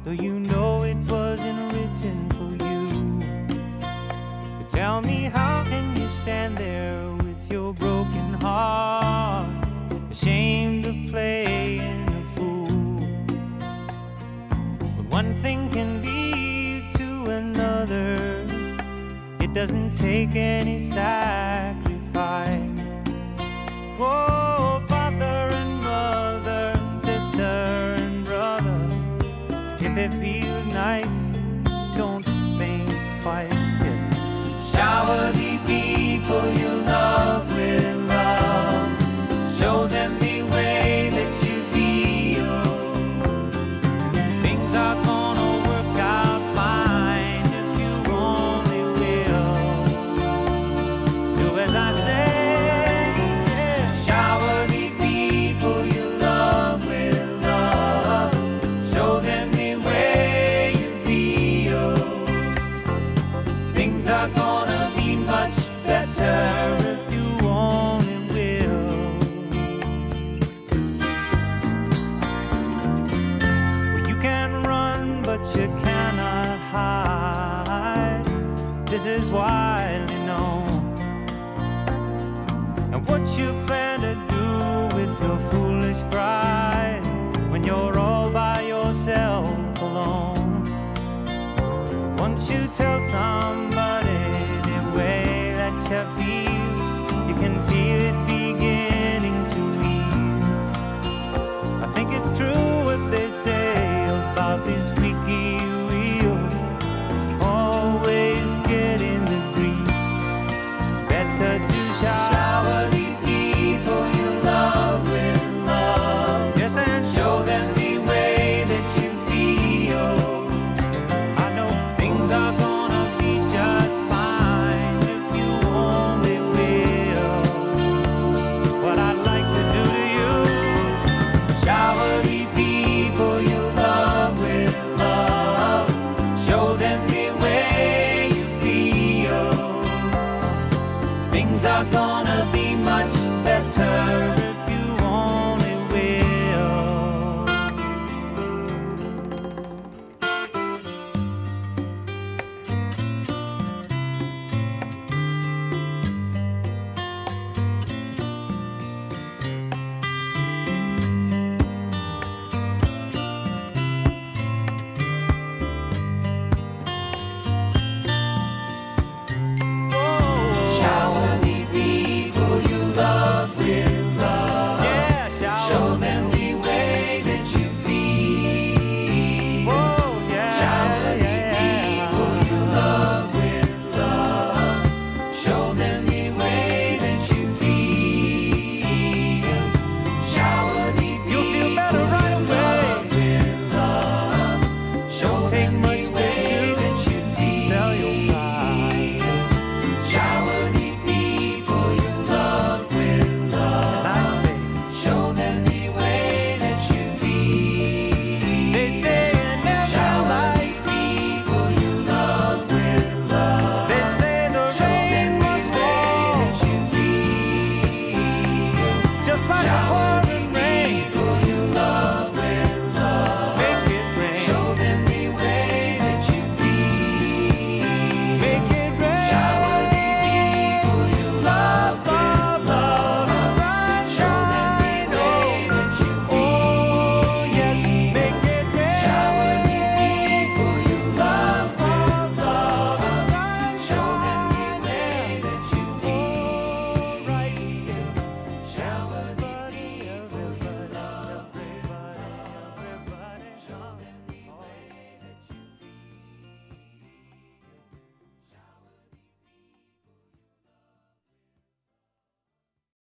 though you know it wasn't written for you. But tell me, how can you stand there with your broken heart, ashamed of playing the fool? But one thing can lead to another. It doesn't take any sacrifice. Whoa, father and mother, sister and brother, if it feels nice, don't think twice. Just shower the people you love with love. Show them the way that you feel. Things are gonna work out fine if you only will. Do as I say. Shower the people you love with love. Show them the way you feel. Things are gonna be much better if you only will. Well, you can run, but you cannot hide. This is widely known. And what you plan to do with your foolish pride when you're all by yourself alone? Once you tell somebody the way that you feel, you can feel it beginning to ease. I think it's true what they say about this squeaky wheel, always getting the grease. Better to shower the people you love with love. Yes, and show them the way that you feel. I know things are gonna be just fine if you only will. What I'd like to do to you, shower the people you love with love. Show them the way you feel. Things are gonna be